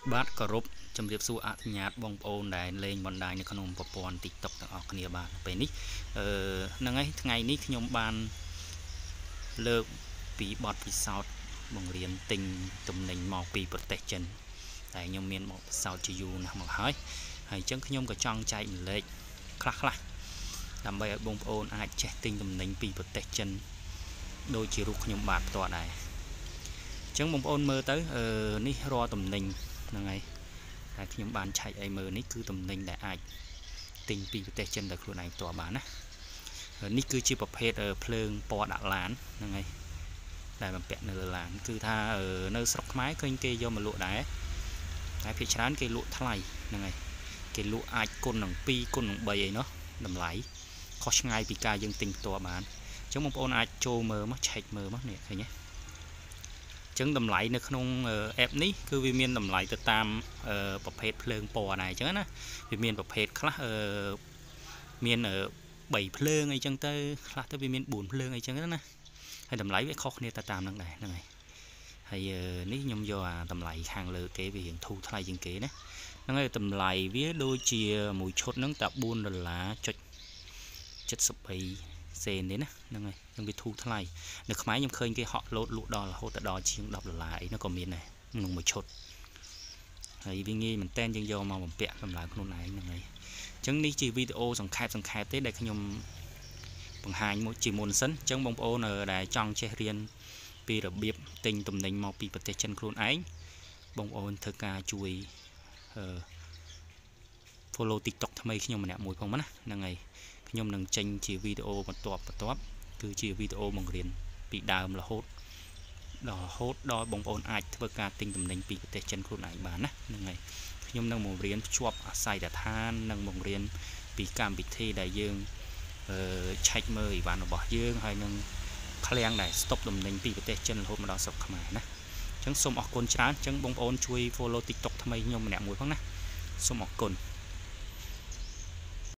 bát cà rốt chấm điệp su ạ nhạt bông ôn đài lên bọn đàiในขนม ปอนติ๊กต็อกต่างออกគ្នាបានពេលនេះហ្នឹងហើយថ្ងៃនេះខ្ញុំបានលើកពីបទពិសោធន៍បង្រៀនទិញទំនិញមកពីប្រទេសចិនតែខ្ញុំមានបទពិសោធន៍ជាយូរណាស់មកហើយអញ្ចឹងខ្ញុំក៏ចង់ចែកម្លែកខ្លះដើម្បីឲ្យបងប្អូនអាចចេះទិញទំនិញពីប្រទេសចិនដូចជារូបខ្ញុំបាទផ្ទាល់ដែរអញ្ចឹងបងប្អូនមើលទៅនេះរាល់ទំនិញហ្នឹងហើយហើយខ្ញុំបានឆែកឲ្យមើលនេះគឺទំនិញដែលអាចទិញពីប្រទេសចិនដោយខ្លួនឯងផ្ទាល់បានណានេះគឺជាប្រភេទភ្លើងពណ៌ដាក់ឡានហ្នឹងហើយដែលបំពាក់នៅលើឡានគឺថានៅស្រុកខ្មែរឃើញគេយកមកលក់ដែរតែភាគច្រើនគេលក់ថ្លៃហ្នឹងហើយគេលក់អាចគុណនឹង2គុណនឹង3អីនោះតម្លៃខុសឆ្ងាយពីការយើងទិញផ្ទាល់បានអញ្ចឹងបងប្អូនអាចចូលមើលមកឆែកមើលមកនេះឃើញទេអញ្ចឹងតម្លៃនៅក្នុង app នេះគឺវាមានតម្លៃទៅតាមប្រភេទភ្លើងពណ៌ដែរអញ្ចឹងណាវាមានប្រភេទខ្លះមាន3ភ្លើងអីចឹងទៅខ្លះទៅវាមាន4ភ្លើងអីចឹងណាហើយតម្លៃវាខុសគ្នាទៅតាមហ្នឹងដែរហ្នឹងហើយនេះខ្ញុំយកអាតម្លៃខាងលើគេវារៀងធូរថ្លៃជាងគេណាហ្នឹងហើយតម្លៃវាដូចជាមួយឈុតហ្នឹងតែ$4.73សេនទេណាហ្នឹងហើយនឹងវាធូរថ្លៃនៅខ្មែរខ្ញុំឃើញគេហក់លោតលក់ដល់រហូតដល់ជាង$10អីនោះក៏មានដែរក្នុងមួយឈុតហើយវាងាយមែនតើយើងយកមកបំពាក់តម្លើងខ្លួនឯងហ្នឹងហើយអញ្ចឹងនេះជាវីដេអូសង្ខេបទេដែលខ្ញុំបង្ហាញមួយជាមុនសិនអញ្ចឹងបងប្អូនដែលចង់ចេះរៀនពីរបៀបទិញទំនិញមកពីប្រទេសចិនខ្លួនឯងបងប្អូនធ្វើការជួយ follow TikTok ថ្មីខ្ញុំម្នាក់មួយផងណាហ្នឹងហើយខ្ញុំនឹងចេញជាវីដេអូបន្ទាប់គឺជាវីដេអូបង្រៀនពីដើមរហូតដល់បងប្អូនអាចធ្វើការទិញទំនិញពីប្រទេសចិនខ្លួនឯងបានណាហ្នឹងហើយខ្ញុំនឹងបង្រៀនភ្ជាប់អាស័យដ្ឋាននិងបង្រៀនពីកម្មវិធីដែលយើងឆែកមើលអីវ៉ាន់របស់យើងហើយនឹងឃ្លាំងដែលស្តុកទំនិញពីប្រទេសចិនរហូតមកដល់ស្រុកខ្មែរណាអញ្ចឹងសូមអរគុណច្រើនអញ្ចឹងបងប្អូនជួយ follow TikTok ថ្មីខ្ញុំម្នាក់មួយផងណាសូមអរគុណ